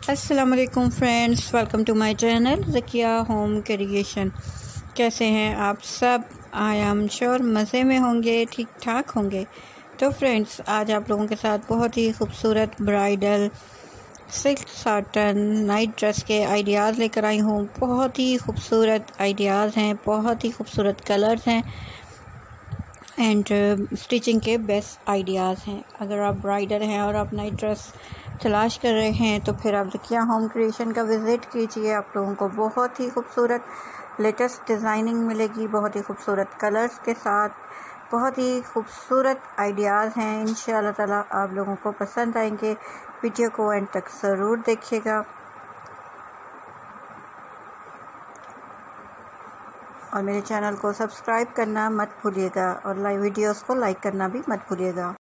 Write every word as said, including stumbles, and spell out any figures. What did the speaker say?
अस्सलाम वालेकुम friends, welcome to my channel Zakia home creation. कैसे हैं आप सब? आई एम श्योर मज़े में होंगे, ठीक ठाक होंगे। तो फ्रेंड्स, आज आप लोगों के साथ बहुत ही खूबसूरत bridal silk satin night dress के आइडियाज़ लेकर आई हूँ। बहुत ही खूबसूरत आइडियाज़ हैं, बहुत ही खूबसूरत कलर्स हैं एंड स्टिचिंग के बेस्ट आइडियाज़ हैं। अगर आप ब्राइडल हैं और आप नाइट ड्रेस तलाश कर रहे हैं तो फिर आप ज़किया होम क्रिएशन का विज़िट कीजिए। आप लोगों को बहुत ही खूबसूरत लेटेस्ट डिज़ाइनिंग मिलेगी, बहुत ही खूबसूरत कलर्स के साथ, बहुत ही खूबसूरत आइडियाज़ हैं। इंशाअल्लाह ताला आप लोगों को पसंद आएंगे। वीडियो को एंड तक ज़रूर देखिएगा और मेरे चैनल को सब्सक्राइब करना मत भूलिएगा और लाइव वीडियोस को लाइक करना भी मत भूलिएगा।